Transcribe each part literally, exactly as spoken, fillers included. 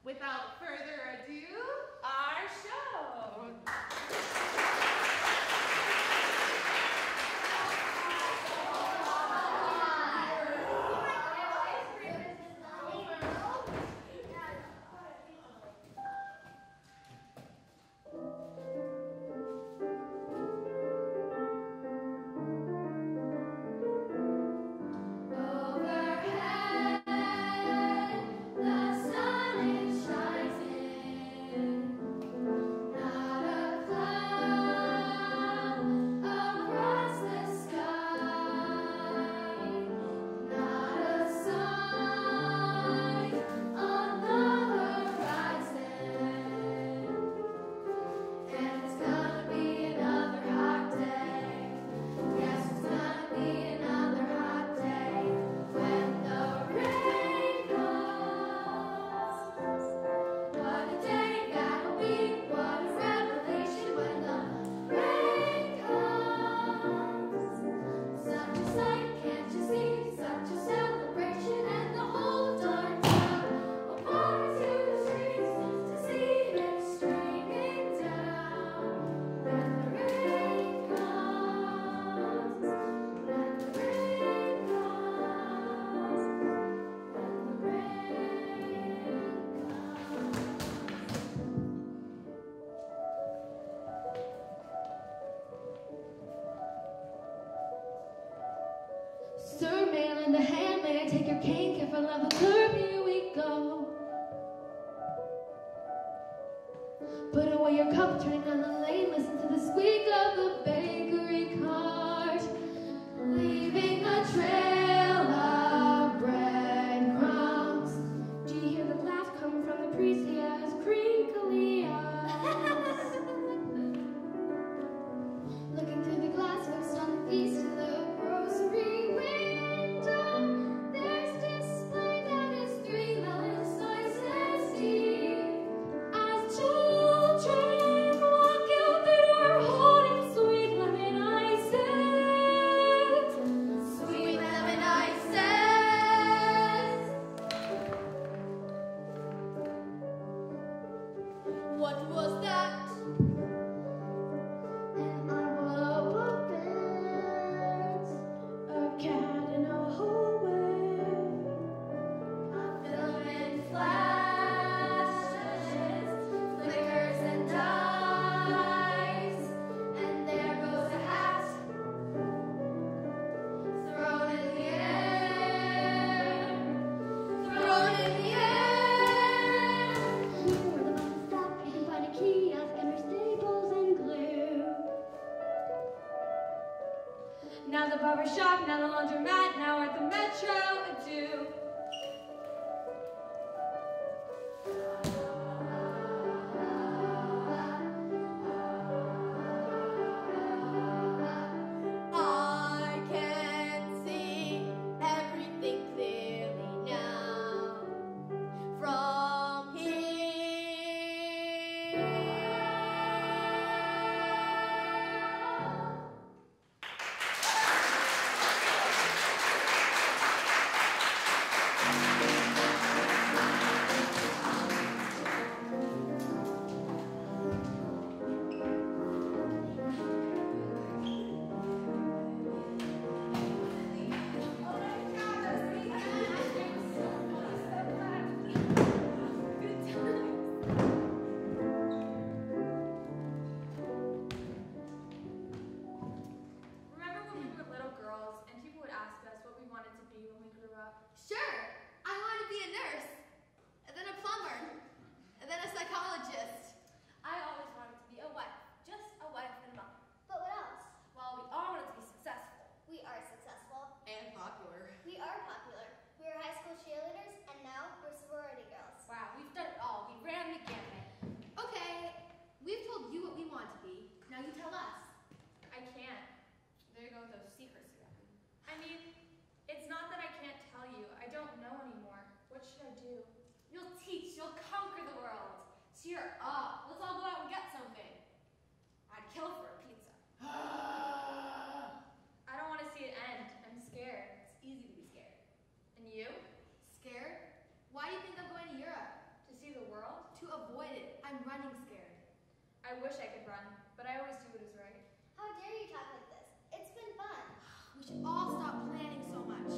without further ado, our show. Sir, man in the hand, may I take your cane? Careful of the curb, here we go. Put away your cup, turning on the lane, listen to the squeak of the bakery cart, leaving a trail of breadcrumbs. Do you hear the laugh coming from the priest? He has crinkly eyes. Looking through the glass, fixed on the feast of the grocery window, there's display that is three melon slices deep. As children walk out the door holding sweet lemon ices, sweet lemon ices. What was that? An envelope of beds, a cat in a hallway, a filament flashes, flickers and dies, and there goes a hat thrown in the air, thrown in the air. Where the bus stop, you can find a kiosk under staples and glue. Now the barber shop, now the laundromat, now we're at the metro, adieu. I can see everything clearly now from here. Remember when we were little girls and people would ask us what we wanted to be when we grew up? Sure, I want to be a nurse, and then a plumber, and then a psychologist. I always wanted to be a wife, just a wife and mom. But what else? Well, we all wanted to be successful. We are successful. And popular. We are popular. We were high school cheerleaders, and now we're sorority girls. Wow, we've done it all. We ran the gamut. Okay, we've told you what we want to be. Now you tell us. I can't. There you go with those secrets you have. I mean, it's not that I can't tell you. I don't know anymore. What should I do? You'll teach. You'll conquer the world. Cheer up. Let's all go out and get something. I'd kill for a pizza. I don't want to see it end. I'm scared. It's easy to be scared. And you? Scared? Why do you think I'm going to Europe? To see the world? wish I could run, but I always do what is right. How dare you talk like this? It's been fun. We should all stop planning so much.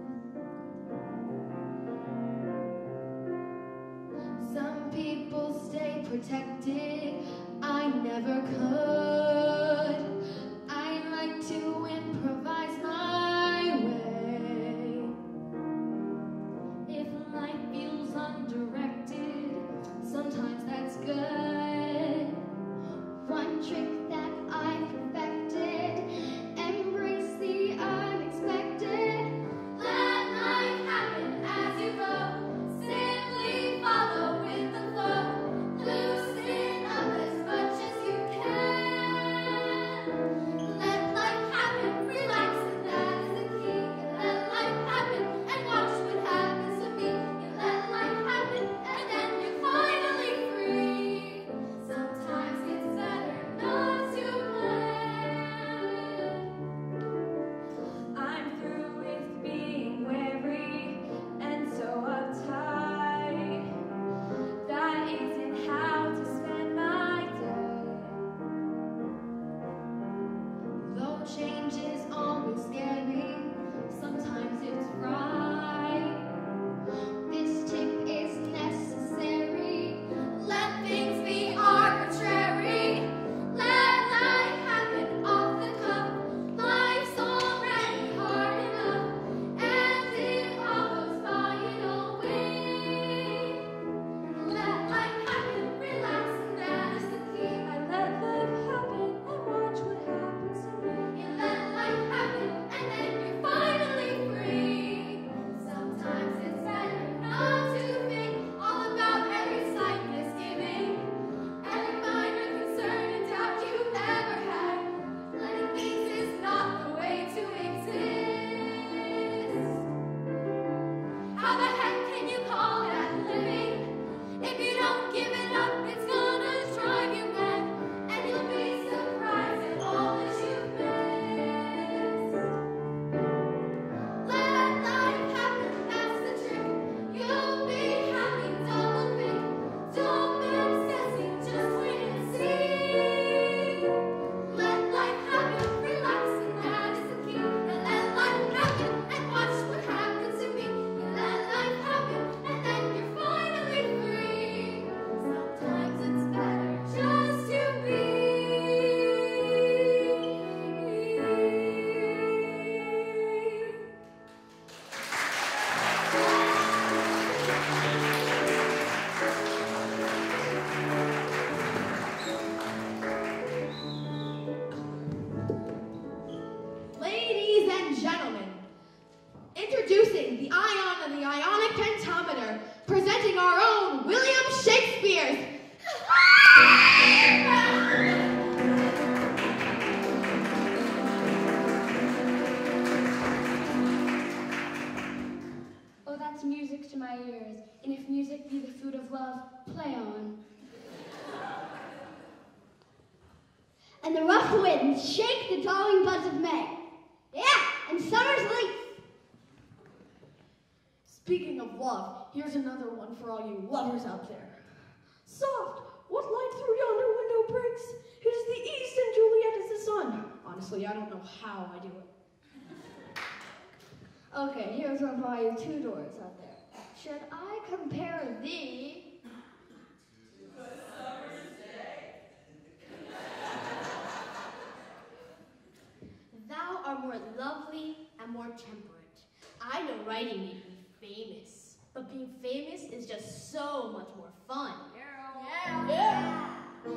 Some people stay protected. I never could. I like to improvise my way. If life feels undirected, sometimes that's good. One trick that I perfected, embrace the unexpected. Let life happen as you go. Simply follow with the flow. Loosen up as much as you can. Let life happen, relax, and that is the key. You let life happen and watch what happens to me. You let life happen and then you're finally free. Sometimes it's better not to plan. I'm through with being wary and so uptight. That isn't how to spend my day. Though change is always scary, sometimes it's right. This tip is necessary. Let things be arbitrary. Let life happen off the cuff. Life's already hard enough, and it all goes by in a wink. Let life happen, relax, and that is the key. I let life happen and watch what happens to me. You let life happen and then you're finally free. Sometimes it's better not to think all about every slight misgiving, every minor concern and doubt you've ever had. Letting things is not the way to exist. How the heck can you call that living? If you don't give it up, it's gonna drive you mad, and you'll be surprised at all that you've missed. Let life happen, that's the trick. You'll be happy, double think. Don't be obsessing, just wait and see. Let life happen, relax, and that is the key. And let life happen and watch what happens to me. You let life happen and then you're finally free. Sometimes it's better just to be. Ladies and gentlemen, introducing the ion and the ionic pentameter, presenting our own William Shakespeare. Oh, that's music to my ears, and if music be the food of love, play on. And the rough winds shake the darling buds of May. Yeah, and summer's leaf. Speaking of love, here's another one for all you lovers out there. Soft, what light through yonder window breaks? It is the east and Juliet is the sun. Honestly, I don't know how I do it. Okay, here's one for all you two-doors out there. Should I compare thee Thou art more lovely and more temperate. I know writing made me famous, but being famous is just so much more fun. Carol. Yeah.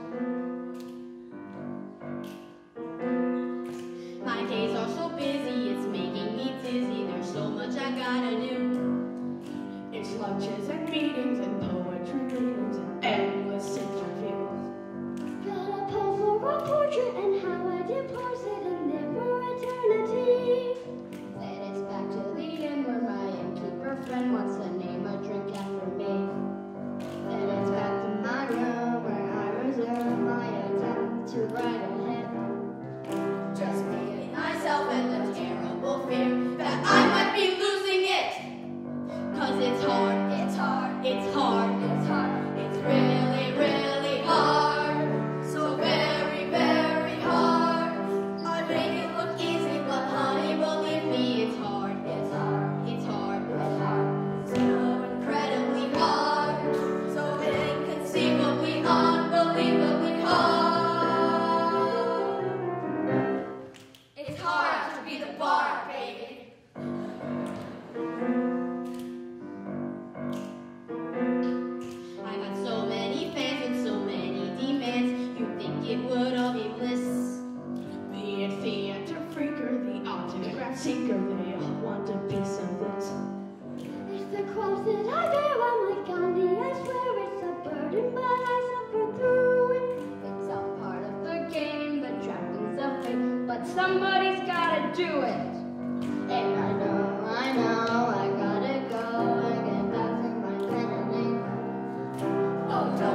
My days are so busy, it's making me dizzy. There's so much I gotta do. It's lunches and meetings and poetry readings and endless interviews. Gotta pose for a portrait and how I divorce it and live for eternity. Then it's back to the inn where my innkeeper friend wants to name a drink after me. Then it's back to my room where I reserve my attempt to write a hymn. Just me and myself and the terrible fear that I might be losing it. Cause it's hard, it's hard, it's hard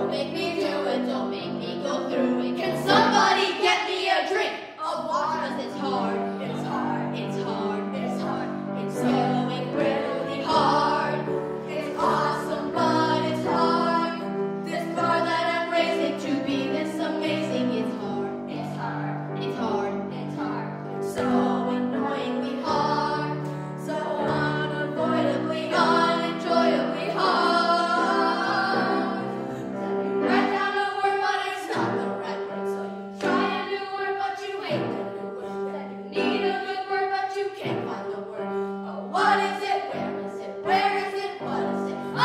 Don't make me do it, don't make me go through it. Can somebody get me a drink of water? 'Cause it's hard, it's hard, it's hard, it's hard. It's going really hard. It's awesome, but it's hard. This bar that I'm raising to be this amazing. It's hard, it's hard, it's hard, it's hard. So annoyingly hard, so unavoidably, unenjoyably hard. Write down a word, but it's not the right word. So you try a new word, but you hate the new word. Then you need a good word, but you can't find the word. Oh, what is it? Where is it? Where is it? What is it? Oh!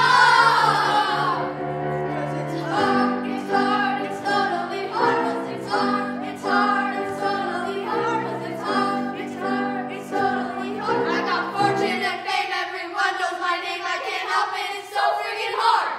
'Cause it's hard, it's hard, it's totally hard. 'Cause it's hard, it's hard, it's totally hard. 'Cause it's hard, it's hard, it's totally hard. I got fortune and fame, everyone knows my name. I can't help it, it's so freaking hard.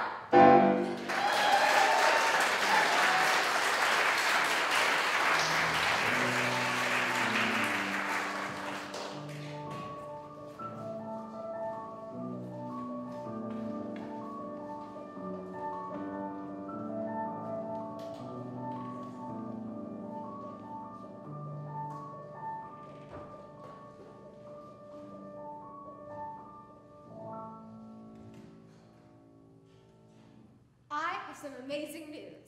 I have some amazing news.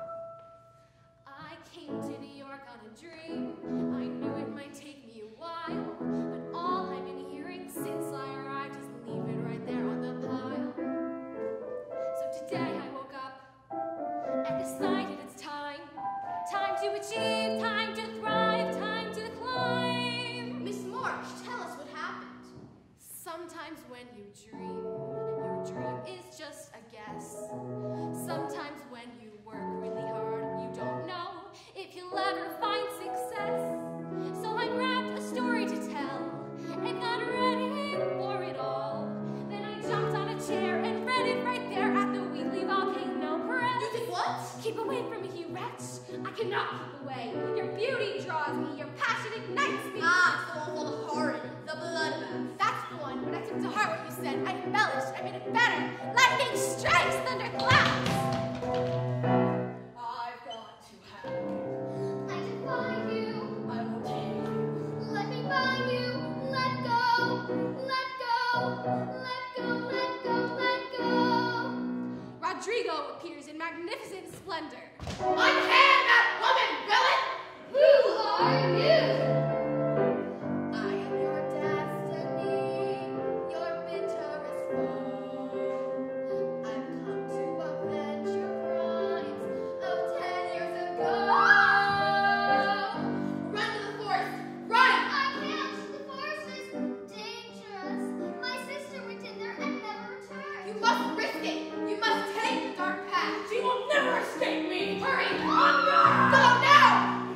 I came to New York on a dream. I knew it might take me a while, but all I've been hearing since I arrived is leave it right there on the pile. So today I woke up and decided it's time. Time to achieve, time to thrive, time to climb. Miss March, tell us what happened. Sometimes when you dream, your dream is just a guess. Sometimes when you work really hard, you don't know if you'll ever find success. So I grabbed a story to tell and got ready for it all. Then I jumped on a chair and read it right there at the Wheatley Volcano Press. You did what? Keep away from me, you wretch. I cannot keep away. Your beauty draws me, your passion ignites me. Ah, it's the one called Horrid, the bloodbath. That's the one, but I took to heart what you said. I embellished, I made it better. Lightning strikes, thunder claps. I've got to have you. I defy you. I will take you. Let me find you. Let go. Let go. Let go. Let go. Let go. Rodrigo appears in magnificent splendor. Unhand that woman, villain! Who are you? I am your destiny, your bitterest foe. I've come to avenge your crimes of ten years ago. Run to the forest! Run! I can't. The forest is dangerous. My sister went in there and never returned. You must risk it! You must take the dark path! She will never escape me! Hurry! On! Go now!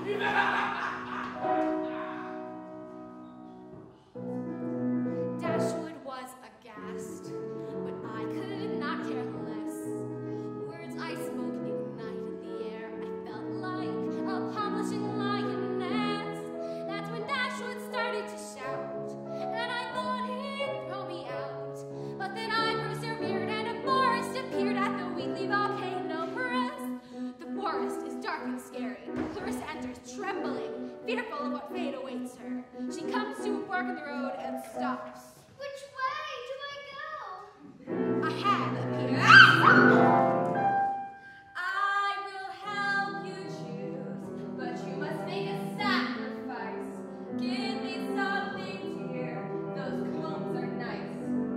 Dashwood was aghast, but I could not care less. Words I spoke ignited the air. I felt like a publishing lioness. That's when Dashwood started to shout, and I thought he'd throw me out. But then I persevered, and a forest appeared at the Wheatley Volcano Press. The forest is dark and scary. Clarissa enters trembling, fearful of what fate awaits her. She comes to a fork in the road and stops. Which way do I go? A hand appears. I will help you choose, but you must make a sacrifice. Give me something dear. Those combs are nice.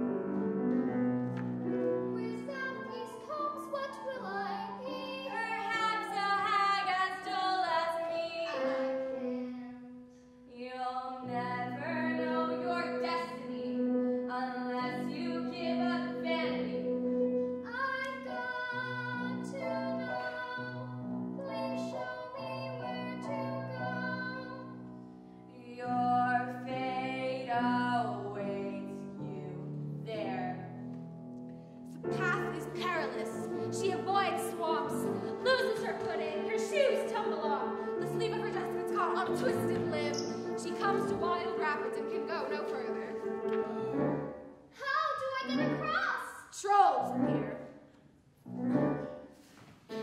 Without these combs, what will I be? Perhaps a hag as dull as me. I can't. You'll never know your destiny unless you give up vanity. I've got to know. Please show me where to go. Your fate awaits you there. The path is perilous. She avoids swamps, loses her footing, her shoes tumble off. The sleeve of her dress gets caught on a twisted limb. She comes to wild rapids and can go no further. How do I get across? Trolls appear.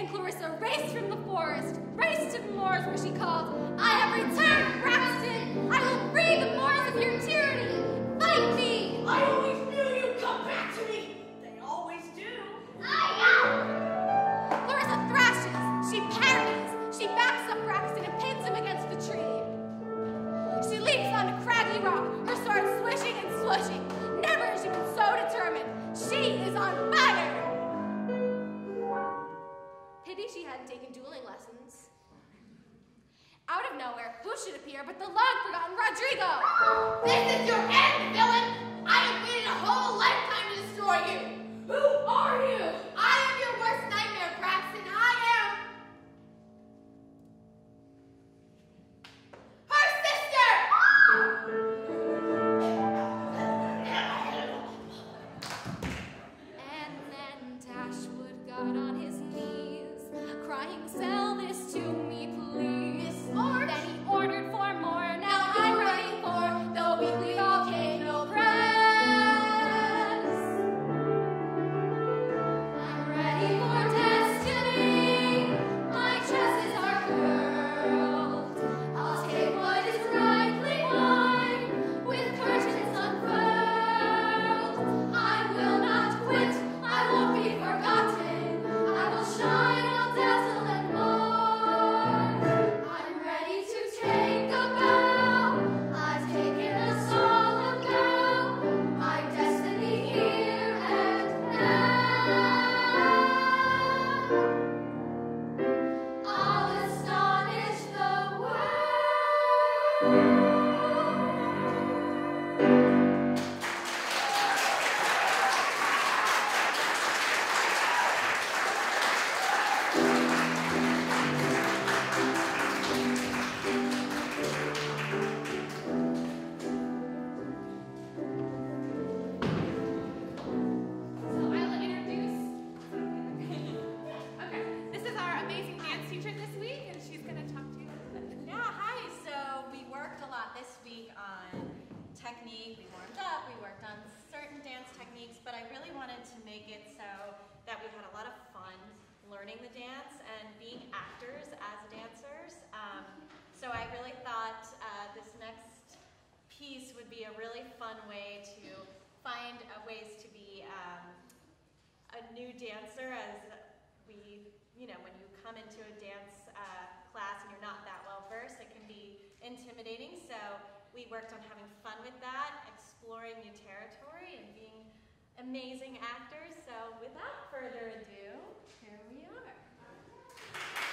and Clarissa raced from the forest, raced to the moors where she called, I have returned, Braxton! I will free the moors of your tyranny! Fight me! I always knew you'd come back to me. They always do. I know! Clarissa thrashes, she parries, she backs up Braxton and pins him against the tree. She leaps on a craggy rock, her sword swishing and swishing. Never has she been so determined. She is on fire! Pity she hadn't taken dueling lessons. Out of nowhere, who should appear but the long-forgotten Rodrigo? This is your end, villain! I have waited a whole lifetime to destroy you! Who are you? I am your worst nightmare, Braxton. I am... her sister! And then Dashwood got on his knees, crying, sell this to me, please. Then he ordered for more, now I'm ready for the weekly volcano press. I'm ready for destiny, my tresses are curled. I'll take what is rightly mine, with curtains unfurled. I will not quit, I won't be forgotten. I will shine, I'll dazzle and more. I'm ready to take a bow. I've taken a solemn vow. My destiny here and now. I'll astonish the world. So I'll introduce. Okay, this is our amazing dance teacher this week, and she's gonna talk to you. Yeah, hi. So we worked a lot this week on technique. We warmed up, we worked on certain dance techniques, but I really wanted to make it so that we had a lot of fun learning the dance and being actors as dancers. Um, so I really thought uh, this next piece would be a really fun way to find uh, ways to be um, a new dancer, as we, you know, when you come into a dance uh, class and you're not that well versed, it can be intimidating. So we worked on having fun with that, exploring new territory, and being amazing actors. So without further ado, here we are.